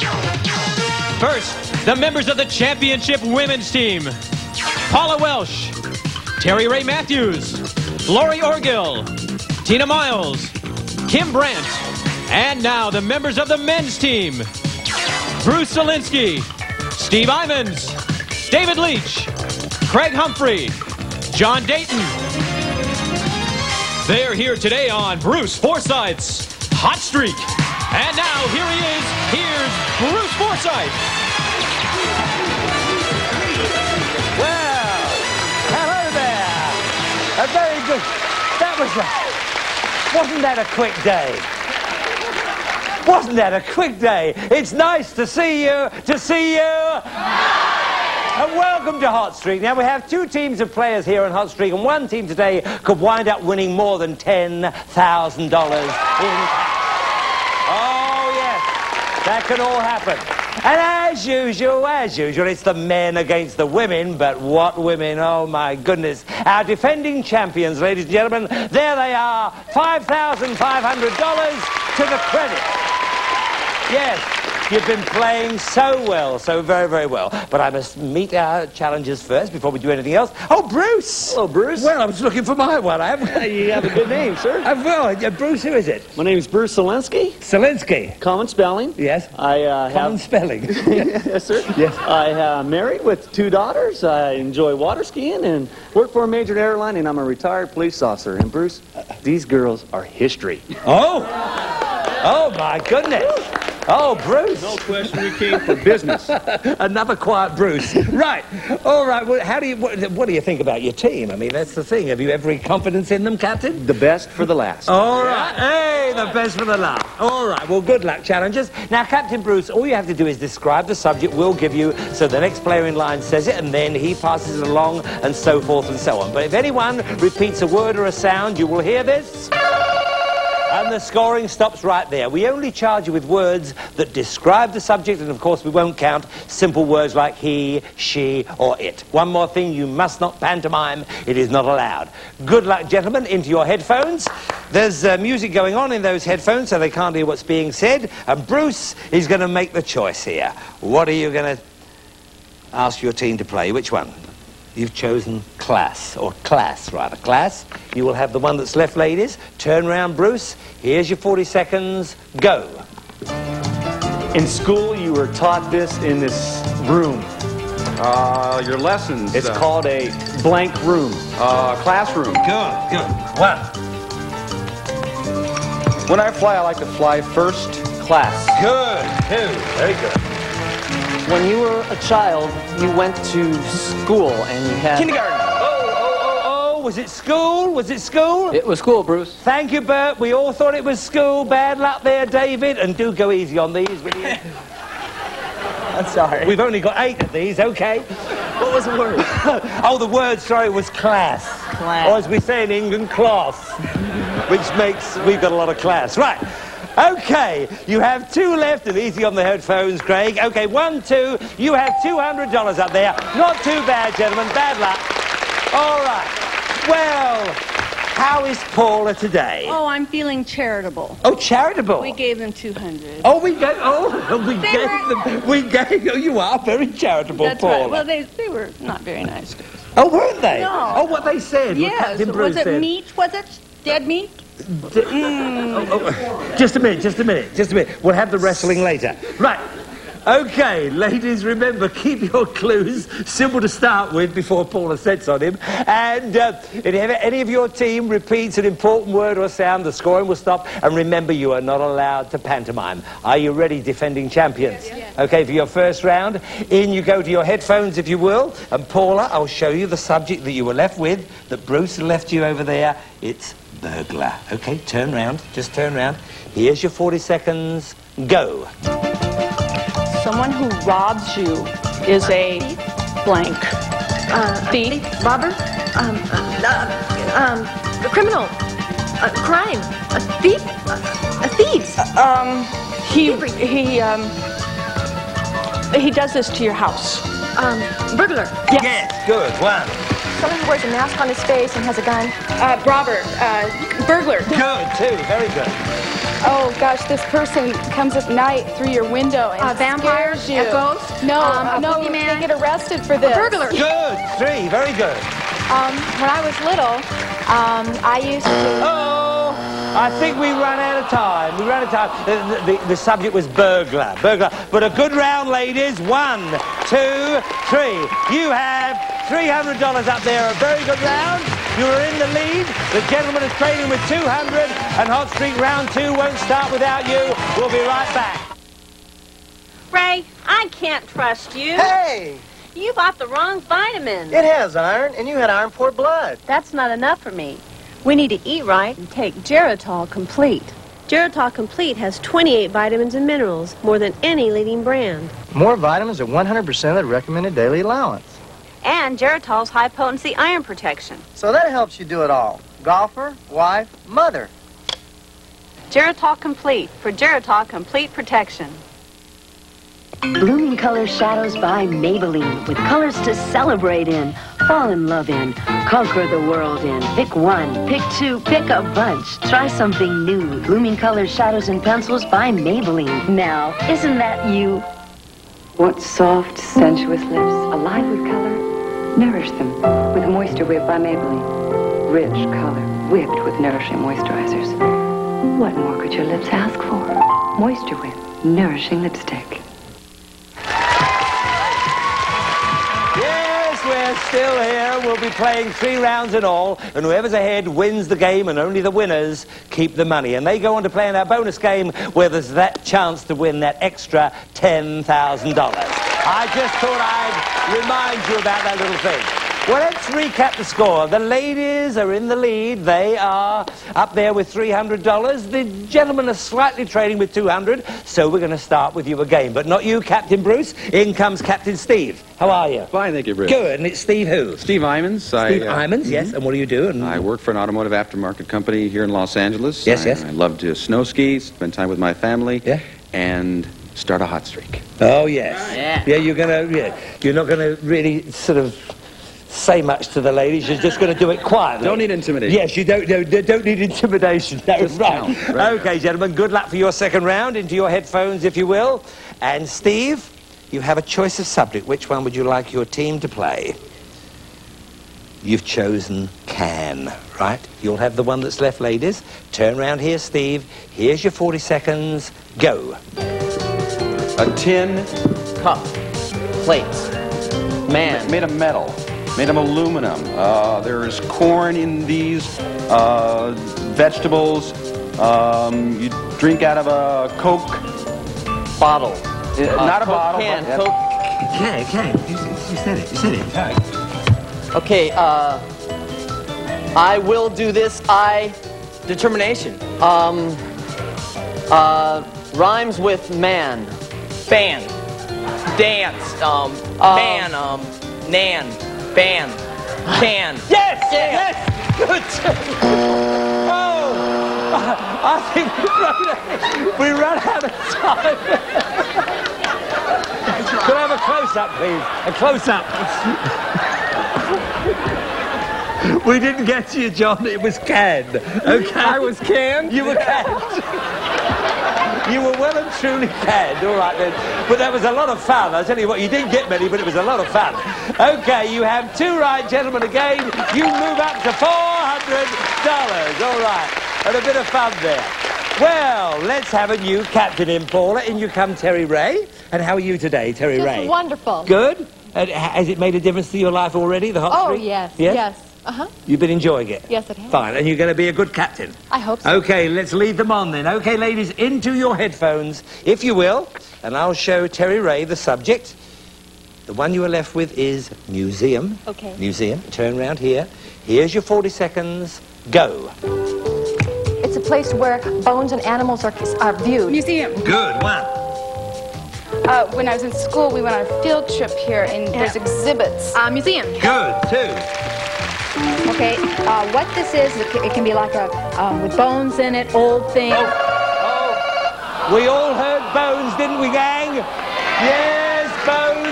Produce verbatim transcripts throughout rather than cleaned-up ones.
First, the members of the championship women's team. Paula Welsh, Terry Ray Matthews, Lori Orgill, Tina Miles, Kim Brandt, and now the members of the men's team. Bruce Zielinski, Steve Imons, David Leach, Craig Humphrey, John Dayton. They're here today on Bruce Forsyth's Hot Streak. And now, here he is. Here's Bruce Forsyth. Well, hello there. A very good... That was a... Wasn't that a quick day? Wasn't that a quick day? It's nice to see you, to see you. And welcome to Hot Streak. Now, we have two teams of players here on Hot Streak, and one team today could wind up winning more than ten thousand dollars in... Oh, yes. That can all happen. And as usual, as usual, it's the men against the women, but what women? Oh, my goodness. Our defending champions, ladies and gentlemen, there they are, five thousand five hundred dollars to the credit. Yes, you've been playing so well, so very, very well. But I must meet our challengers first before we do anything else. Oh, Bruce! Hello, Bruce. Well, I was looking for my one. I haven't... You have a good name, sir. Uh, well, uh, Bruce, who is it? My name's Bruce Zielinski. Zielinski. Common spelling. Yes. I uh, Common have... spelling. Yes, sir. Yes. I am uh, married with two daughters. I enjoy water skiing and work for a major airline, and I'm a retired police officer. And, Bruce, these girls are history. Oh! Oh, my goodness. Oh, Bruce. No question, we came for business. Another quiet Bruce. Right. All right. Well, how do you, what, what do you think about your team? I mean, that's the thing. Have you every confidence in them, Captain? The best for the last. All right. Hey, the best for the last. All right. Well, good luck, challengers. Now, Captain Bruce, all you have to do is describe the subject we'll give you, so the next player in line says it, and then he passes it along, and so forth and so on. But if anyone repeats a word or a sound, you will hear this. And the scoring stops right there. We only charge you with words that describe the subject, and of course we won't count simple words like he, she, or it. One more thing, you must not pantomime. It is not allowed. Good luck, gentlemen, into your headphones. There's uh, music going on in those headphones, so they can't hear what's being said. And Bruce is going to make the choice here. What are you going to ask your team to play? Which one? You've chosen class, or class, rather. Class. You will have the one that's left, ladies. Turn round, Bruce. Here's your forty seconds. Go. In school, you were taught this in this room. Uh, your lessons. It's uh, called a blank room. Uh, classroom. Good, good. One. When I fly, I like to fly first. Class. Good. Two. Very good. When you were a child, you went to school and you had... Kindergarten. Oh, oh, oh, oh. Was it school? Was it school? It was school, Bruce. Thank you, Bert. We all thought it was school. Bad luck there, David. And do go easy on these, will you? I'm sorry. We've only got eight of these, okay. What was the word? Oh, the word, sorry, was class. Class. Or as we say in England, class. Which makes, we've got a lot of class. Right. Okay, you have two left, and easy on the headphones, Craig. Okay, one, two, you have two hundred dollars up there. Not too bad, gentlemen, bad luck. All right, well, how is Paula today? Oh, I'm feeling charitable. Oh, charitable. We gave them two hundred. Oh, we gave, oh, we They gave were- them, we gave, oh, you are very charitable, That's Paula. right. Well, they, they were not very nice to us. Oh, weren't they? No. Oh, what they said, what Yes. Captain Bruce Was it said. meat? Was it dead meat? Mm. Oh, oh, just a minute, just a minute, just a minute. We'll have the wrestling later. Right. Okay, ladies, remember, keep your clues simple to start with before Paula sets on him. And uh, if any of your team repeats an important word or sound, the scoring will stop. And remember, you are not allowed to pantomime. Are you ready, defending champions? Yes. Yes. Okay, for your first round, in you go to your headphones, if you will. And Paula, I'll show you the subject that you were left with, that Bruce left you over there. It's burglar. Okay, turn round. Just turn round. Here's your forty seconds. Go. Someone who robs you is a blank. Uh, Thief. Robber? Um, uh, um, a criminal. A crime. A thief? A, a thief. Um, he, he, um, he does this to your house. Um, burglar. Yes. Yes, good. One. Someone who wears a mask on his face and has a gun. Uh, robber. Uh, burglar. Good, two. Very good. Oh gosh, this person comes at night through your window and A vampire? scares you. A ghost? No, Um, a no, boogeyman? they get arrested for this. A burglar? Good. Three. Very good. Um, when I was little, um, I used to... Oh, I think we run out of time. We ran out of time. The, the, the subject was burglar. Burglar. But a good round, ladies. One, two, three. You have three hundred dollars up there. A very good round. You are in the lead. The gentleman is trading with two hundred. And Hot Streak round two won't start without you. We'll be right back. Ray, I can't trust you. Hey! You bought the wrong vitamin. It has iron, and you had iron-poor blood. That's not enough for me. We need to eat right and take Geritol Complete. Geritol Complete has twenty-eight vitamins and minerals, more than any leading brand. More vitamins at one hundred percent of the recommended daily allowance. And Geritol's high-potency iron protection. So that helps you do it all. Golfer, wife, mother. Geritol Complete for Geritol Complete Protection. Blooming Color Shadows by Maybelline, with colors to celebrate in, fall in love in, conquer the world in. Pick one, pick two, pick a bunch. Try something new. Blooming Color Shadows and Pencils by Maybelline. Now, isn't that you? Want soft, sensuous lips, alive with color? Nourish them with Moisture Whip by Maybelline. Rich color, whipped with nourishing moisturizers. What more could your lips ask for? Moisture Whip, nourishing lipstick. We're still here. We'll be playing three rounds in all, and whoever's ahead wins the game, and only the winners keep the money. And they go on to play in our bonus game where there's that chance to win that extra ten thousand dollars. I just thought I'd remind you about that little thing. Well, let's recap the score. The ladies are in the lead. They are up there with three hundred dollars. The gentlemen are slightly trading with two hundred dollars, so we're going to start with you again. But not you, Captain Bruce. In comes Captain Steve. How are you? Fine, thank you, Bruce. Good. And it's Steve who? Steve Imons. Steve I, uh, Imons, yes. mm-hmm. And what do you do? And I work for an automotive aftermarket company here in Los Angeles. Yes, I, yes. I love to snow ski, spend time with my family, yeah. and start a hot streak. Oh, yes. Oh, yeah. Yeah, you're going to, yeah, you're not going to really sort of say much to the ladies. You're just going to do it quietly. Don't need intimidation. Yes, you don't, no, don't need intimidation. That was right. Count, right. Okay, gentlemen, good luck for your second round. Into your headphones, if you will. And Steve, you have a choice of subject. Which one would you like your team to play? You've chosen can, right? You'll have the one that's left, ladies. Turn around here, Steve. Here's your forty seconds. Go. A tin Cup. Plates. Man. made of metal, made of aluminum. Uh, there's corn in these, uh, vegetables. Um, you drink out of a Coke Bottle. Uh, not a Coke bottle. Can. but- Coke. Okay, okay. You, you said it. You said it. Okay, uh... I will do this. I... Determination. Um... Uh... Rhymes with man. Fan. Dance. Um... Uh, man. Um... Nan. Ban. Can. Yes! Yeah. Yes! Good! Oh! I think we run, we run out of time. Could I have a close-up, please? A close-up. We didn't get to you, John. It was canned. Okay? I was canned? You were canned. You were well and truly canned. All right, then. But that was a lot of fun. I'll tell you what, you didn't get many, but it was a lot of fun. Okay, you have two right, gentlemen, again. You move up to four hundred dollars. All right. And a bit of fun there. Well, let's have a new captain in, Paula. In you come, Terry Ray. And how are you today, Terry Just Ray? wonderful. Good? And has it made a difference to your life already, the hot Oh, streak? yes, Yeah? yes. Uh-huh. You've been enjoying it? Yes, it has. Fine. And you're going to be a good captain? I hope so. Okay, let's lead them on then. Okay, ladies, into your headphones, if you will. And I'll show Terry Ray the subject. The one you are left with is museum. Okay. Museum. Turn around here. Here's your forty seconds. Go. It's a place where bones and animals are, are viewed. Museum. Good. One. Uh, when I was in school, we went on a field trip here, and there's exhibits. Uh, museum. Good. Two. Okay, uh, what this is, it can, it can be like a, um, with bones in it, old thing. Oh. Oh. We all heard bones, didn't we, gang? Yes, bones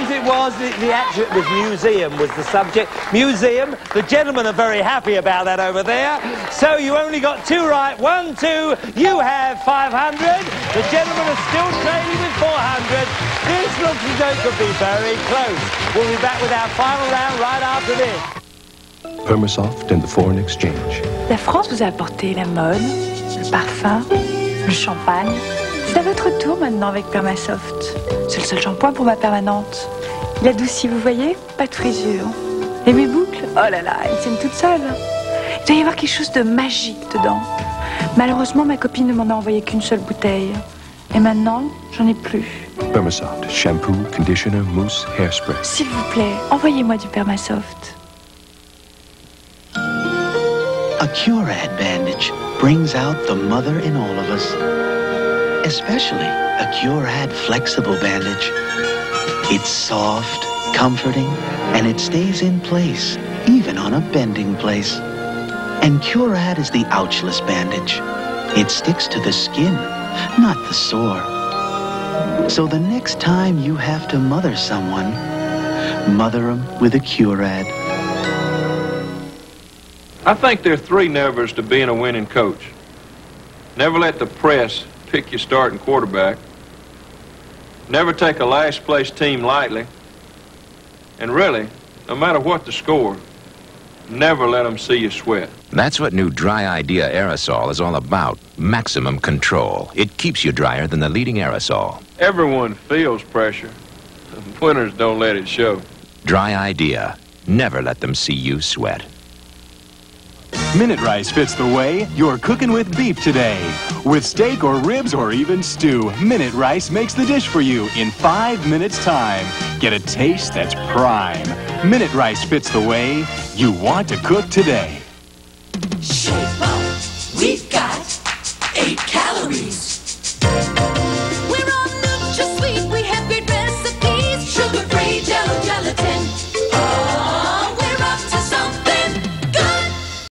times it was, the, the actual, it was museum was the subject. Museum. The gentlemen are very happy about that over there. So you only got two right. One, two. You have five hundred. The gentlemen are still trading with four hundred. This looks as though it could be very close. We'll be back with our final round right after this. Permasoft and the foreign exchange. La France vous a apporté la mode, le parfum, le champagne. C'est à votre tour maintenant avec Permasoft. C'est le seul shampoing pour ma permanente. Il adoucit, vous voyez, pas de frisure. Et mes boucles, oh là là, elles tiennent toutes seules. Il doit y avoir quelque chose de magique dedans. Malheureusement, ma copine ne m'en a envoyé qu'une seule bouteille. Et maintenant, j'en ai plus. Permasoft, shampoo, conditioner, mousse, hairspray. S'il vous plaît, envoyez-moi du Permasoft. A Curad bandage brings out the mother in all of us. Especially a Curad flexible bandage. It's soft, comforting, and it stays in place, even on a bending place. And Curad is the ouchless bandage. It sticks to the skin, not the sore. So the next time you have to mother someone, mother them with a Curad. I think there are three nevers to being a winning coach. Never let the press pick your starting quarterback. Never take a last place team lightly. And really, no matter what the score, never let them see you sweat. That's what new Dry Idea aerosol is all about. Maximum control. It keeps you drier than the leading aerosol. Everyone feels pressure. Winners don't let it show. Dry Idea. Never let them see you sweat. Minute Rice fits the way you're cooking with beef today. With steak or ribs or even stew, Minute Rice makes the dish for you in five minutes time. Get a taste that's prime. Minute Rice fits the way you want to cook today. Shake.